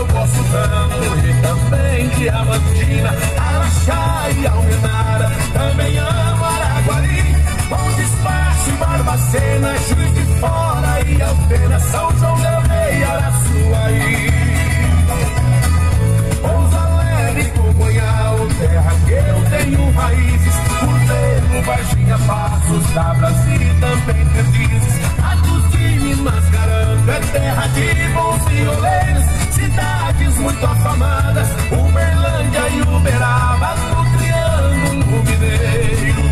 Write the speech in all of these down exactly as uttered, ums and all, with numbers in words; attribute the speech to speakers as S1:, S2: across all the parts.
S1: gosto tanto, e também Diamantina, Araxá e Almenara. Também amo Araguari, Bom Despacho e Barbacena, Juiz de Fora e Alfena, São João del Rei, Araçuaí. Pouso Alegre, Congonhal, terra que eu tenho raízes, Curvelo, Varginha, Passos, Tabras e também Perdizes. Atos de Minas, Garanta, é terra de bons violeiros, cidades muito afamadas, Uberlândia e Uberaba, no Triângulo Mineiro.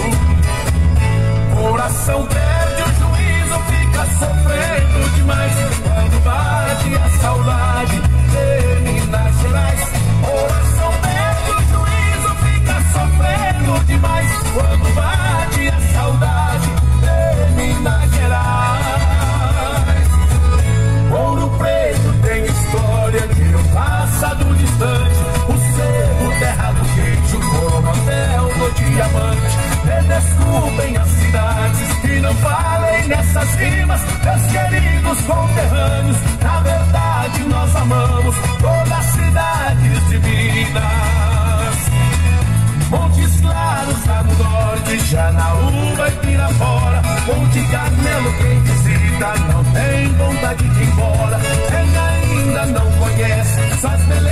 S1: Coração perde o juízo, fica sofrendo demais quando bate a saudade de Minas Gerais. Coração perde o juízo, fica sofrendo demais quando bate a saudade de Minas Gerais. Ouro Preto tem história de um passado distante, o Cerro, terra do queijo, Coromantel do diamante. Me desculpem as cidades que não falem nessas rimas, meus queridos conterrâneos, na verdade nós amamos todas as cidades de Minas. Montes Claros lá no norte, Janaúba e Pirapora, Monte Carmelo quem visita não tem vontade de ir embora. Quem ainda não conhece suas belezas